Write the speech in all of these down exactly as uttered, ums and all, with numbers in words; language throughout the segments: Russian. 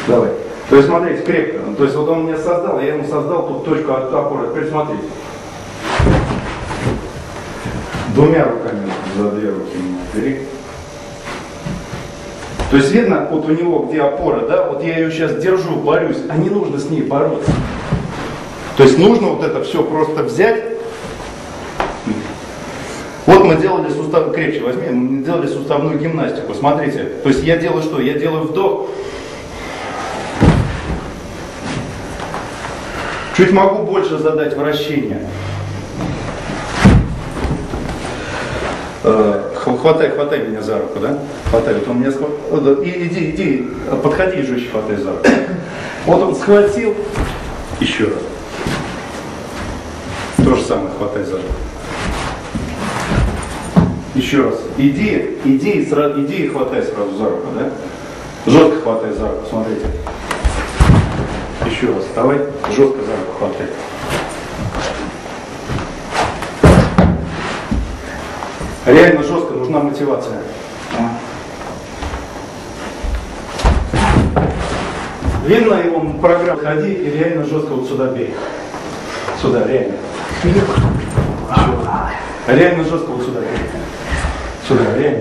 Давай. То есть, смотрите, крепко. То есть, вот он мне создал, я ему создал тут точку опоры. Теперь смотрите. Двумя руками за две руки бери. То есть, видно, вот у него где опора, да? Вот я ее сейчас держу, борюсь, а не нужно с ней бороться. То есть, нужно вот это все просто взять. Вот мы делали сустав, крепче возьми, мы делали суставную гимнастику. Смотрите. То есть, я делаю что? Я делаю вдох. Чуть могу больше задать вращение. Хватай, хватай меня за руку, да? Хватай, вот он меня схватил. Иди, иди, подходи, жестче хватай за руку. Вот он схватил. Еще раз. То же самое, хватай за руку. Еще раз. Иди, иди и сразу, иди и хватай сразу за руку, да? Жестко хватай за руку, смотрите. Еще раз, давай, жестко за руку хватай. Реально жестко, нужна мотивация. Видно его программу, ходи и реально жестко вот сюда бей. Сюда, реально. Реально жестко вот сюда бей. Сюда, реально.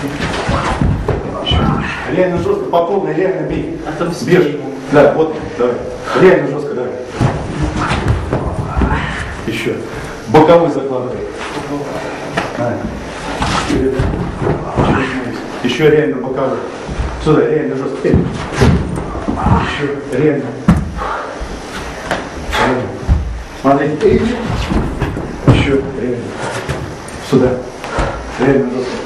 Реально жестко, по полной, реально бей. Бежь. Да, вот, давай. Реально жестко, давай. Еще. Боковой закладывай. А. Еще реально боковой. Сюда, реально жестко. Еще, реально. Реально. Смотри. Еще, реально. Сюда. Реально жестко.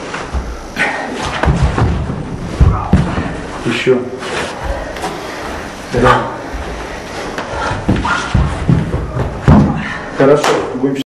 Еще. Реально. Хорошо. Будем